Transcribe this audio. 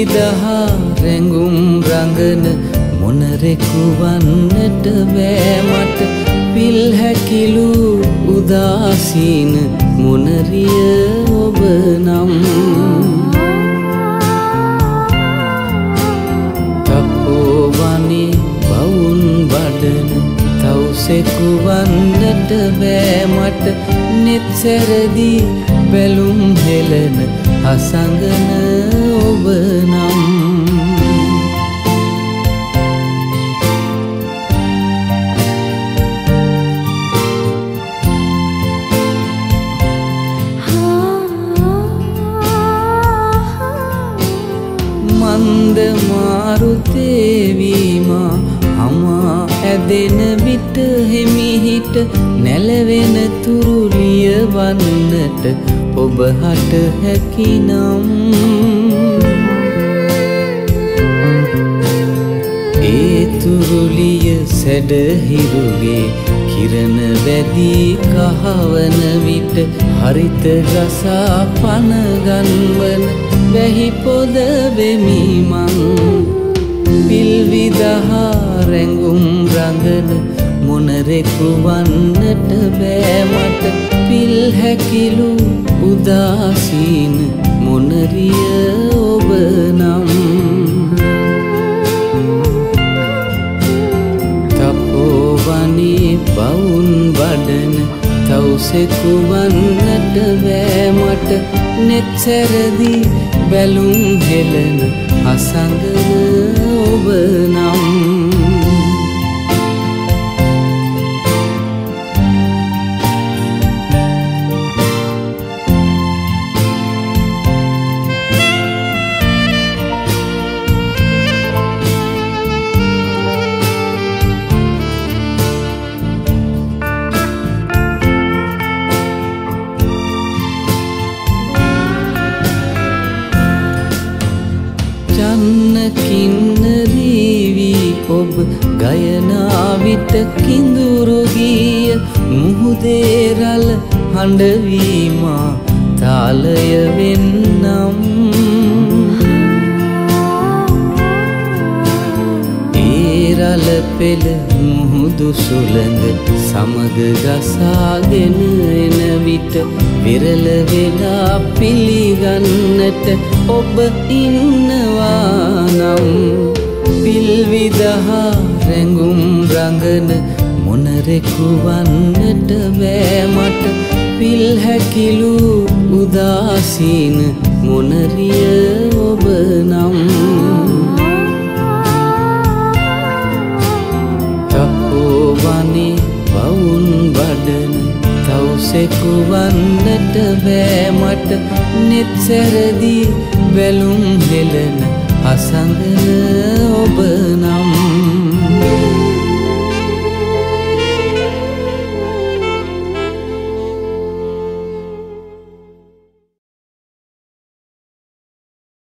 විදහා රැඟුම් රඟන මොනරෙකු වන්නට බෑ මට පිල් හැකිලු උදාසීන මොනරිය ඔබ නම් තපෝවනේ බවුන් බඩන තවුසෙකු වන්නට බෑ මට නෙත් සැරදී බැලුම් හෙලන අසංගන ඔබ නම් මන්ද මාරුතේවීමා හමා ඇදෙන විට හිමිහිට නැලවෙන තුරුලිය වන්නට ඔබ හට හැකිනම් ඒ තුරුලිය සැඩහිරුගේ කිරණ වැදී කහවන විට හරිත ගසා පනගන්වන වැහි පොද වෙමි මං පිල් විදහා රැඟුම් රඟන මොනරෙකු වන්නට බෑ මට පිල් හැකිලු උදාසීන මොනරිය ඔබ නම් තපෝවනේ බවුන් බඩන තවුසෙකු වන්නට බෑ මට නෙත් සැරදී බැලුම් හෙලන අසංගන ඔබ නම් කින්නරීවී ඔබ ගයනා විට කිඳුරු ගිය මුහුදේ රළ හඬවීමා තාලය වෙන්නම් ඒ රළ පෙළ මුහුදු සුළඟ සමග ගසාගෙන එන විට විරල වෙලා පිළිගන්නට ඔබ ඉන්නවා නම් පිල් විදහා රැඟුම් රඟන මොනරෙකු වන්නට බෑ මට පිල් හැකිලු උදාසීන මොනරිය ඔබ නම් තපෝවනේ බවුන් බඩන තවුසෙකු වන්නට බෑ මට නෙත් සැරදී බැලුම් හෙලන අසංගන ඔබ නම්